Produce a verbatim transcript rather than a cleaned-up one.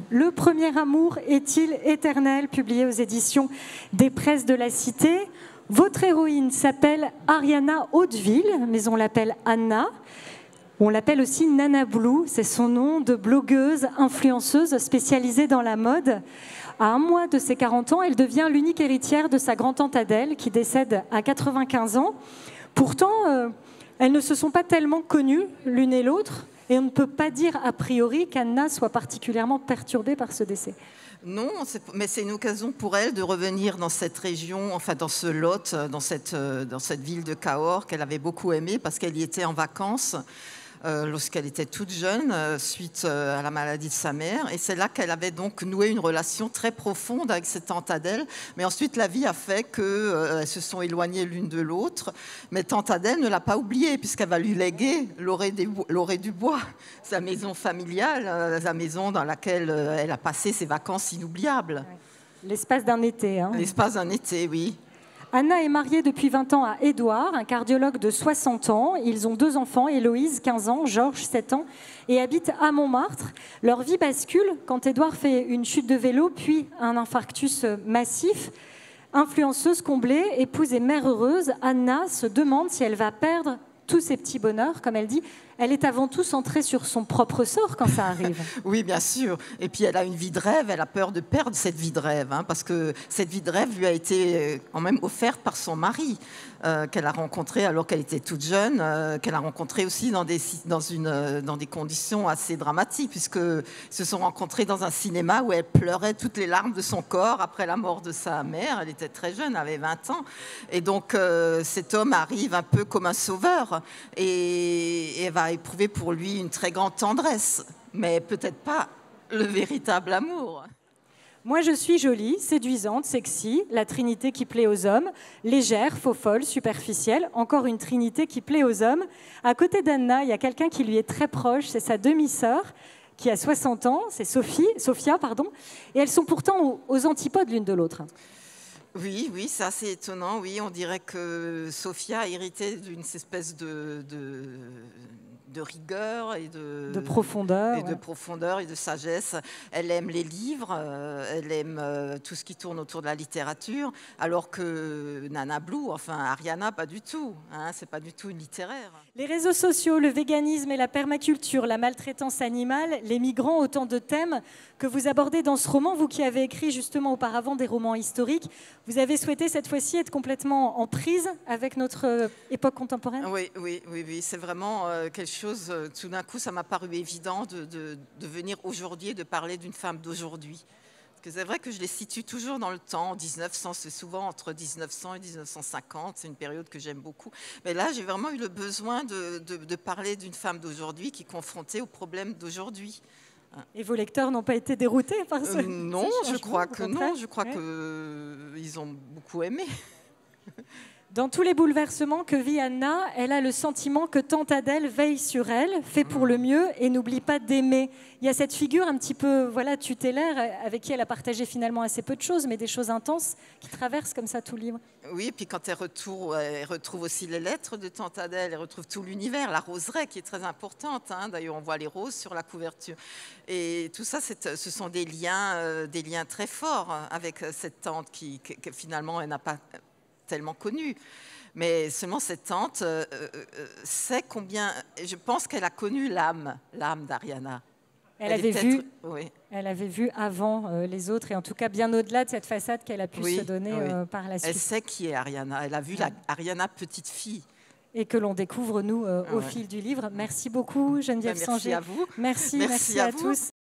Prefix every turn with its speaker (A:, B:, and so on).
A: Le premier amour est-il éternel, publié aux éditions des Presses de la Cité. Votre héroïne s'appelle Ariana Hauteville, mais on l'appelle Anna. On l'appelle aussi Nana Blue, c'est son nom de blogueuse, influenceuse spécialisée dans la mode. À un mois de ses quarante ans, elle devient l'unique héritière de sa grand-tante Adèle, qui décède à quatre-vingt-quinze ans. Pourtant, euh, elles ne se sont pas tellement connues l'une et l'autre, et on ne peut pas dire a priori qu'Anna soit particulièrement perturbée par ce décès.
B: Non, mais c'est une occasion pour elle de revenir dans cette région, enfin dans ce Lot, dans cette, dans cette ville de Cahors qu'elle avait beaucoup aimée parce qu'elle y était en vacances. Euh, lorsqu'elle était toute jeune, euh, suite euh, à la maladie de sa mère. Et c'est là qu'elle avait donc noué une relation très profonde avec cette tante Adèle. Mais ensuite, la vie a fait qu'elles euh, se sont éloignées l'une de l'autre. Mais tante Adèle ne l'a pas oubliée, puisqu'elle va lui léguer l'Orée du Bois, sa maison familiale, euh, la maison dans laquelle euh, elle a passé ses vacances inoubliables.
A: L'espace d'un été. Hein.
B: L'espace d'un été, oui.
A: Anna est mariée depuis vingt ans à Édouard, un cardiologue de soixante ans. Ils ont deux enfants, Héloïse, quinze ans, Georges, sept ans, et habitent à Montmartre. Leur vie bascule quand Édouard fait une chute de vélo, puis un infarctus massif. Influenceuse comblée, épouse et mère heureuse, Anna se demande si elle va perdre tous ses petits bonheurs, comme elle dit. Elle est avant tout centrée sur son propre sort quand ça arrive.
B: Oui, bien sûr. Et puis, elle a une vie de rêve. Elle a peur de perdre cette vie de rêve, hein, parce que cette vie de rêve lui a été quand même offerte par son mari, euh, qu'elle a rencontré alors qu'elle était toute jeune, euh, qu'elle a rencontré aussi dans des, dans, une, dans des conditions assez dramatiques, puisqu'ils se sont rencontrés dans un cinéma où elle pleurait toutes les larmes de son corps après la mort de sa mère. Elle était très jeune, elle avait vingt ans. Et donc, euh, cet homme arrive un peu comme un sauveur et, et elle va éprouver pour lui une très grande tendresse, mais peut-être pas le véritable amour.
A: Moi, je suis jolie, séduisante, sexy, la trinité qui plaît aux hommes, légère, faux folle, superficielle, encore une trinité qui plaît aux hommes. À côté d'Anna, il y a quelqu'un qui lui est très proche, c'est sa demi-sœur, qui a soixante ans, c'est Sophie, Sophia, pardon, et elles sont pourtant aux, aux antipodes l'une de l'autre.
B: Oui, oui, c'est assez étonnant, oui, on dirait que Sophia a hérité d'une espèce de... de... de rigueur et de,
A: de profondeur,
B: et de
A: ouais.
B: profondeur et de sagesse. Elle aime les livres, euh, elle aime euh, tout ce qui tourne autour de la littérature, alors que Nana Blue, enfin Ariana, pas du tout. Hein, c'est pas du tout une littéraire.
A: Les réseaux sociaux, le véganisme et la permaculture, la maltraitance animale, les migrants, autant de thèmes que vous abordez dans ce roman, vous qui avez écrit justement auparavant des romans historiques. Vous avez souhaité cette fois-ci être complètement en prise avec notre époque contemporaine ?
B: Oui, oui, oui, oui. C'est vraiment euh, quelque chose, euh, tout d'un coup, ça m'a paru évident de, de, de venir aujourd'hui et de parler d'une femme d'aujourd'hui. Parce que c'est vrai que je les situe toujours dans le temps, dix-neuf cents, c'est souvent entre dix-neuf cents et dix-neuf cent cinquante, c'est une période que j'aime beaucoup. Mais là, j'ai vraiment eu le besoin de, de, de parler d'une femme d'aujourd'hui qui est confrontée aux problèmes d'aujourd'hui.
A: Et vos lecteurs n'ont pas été déroutés par ce
B: euh, Non,
A: ce
B: je crois que non, je crois
A: ouais.
B: qu'ils euh, ont beaucoup aimé.
A: Dans tous les bouleversements que vit Anna, elle a le sentiment que tante Adèle veille sur elle, fait pour le mieux et n'oublie pas d'aimer. Il y a cette figure un petit peu voilà, tutélaire avec qui elle a partagé finalement assez peu de choses, mais des choses intenses qui traversent comme ça tout le livre.
B: Oui, et puis quand elle retrouve, elle retrouve aussi les lettres de tante Adèle, elle retrouve tout l'univers, la roseraie qui est très importante. Hein. D'ailleurs, on voit les roses sur la couverture. Et tout ça, ce sont des liens, euh, des liens très forts avec cette tante qui, qui, qui finalement, elle n'a pas tellement connue. Mais seulement cette tante euh, euh, sait combien... Je pense qu'elle a connu l'âme, l'âme d'Ariana.
A: Elle, elle, avait vu, oui. elle avait vu avant euh, les autres, et en tout cas bien au-delà de cette façade qu'elle a pu oui, se donner oui. euh, par la suite.
B: Elle sait qui est Ariana. Elle a vu la, Ariana petite fille.
A: Et que l'on découvre, nous, euh,
B: ah
A: au
B: ouais.
A: fil du livre. Merci beaucoup, Geneviève
B: ben,
A: Sanger.
B: Merci à vous.
A: Merci,
B: merci,
A: merci
B: à,
A: à
B: vous.
A: tous.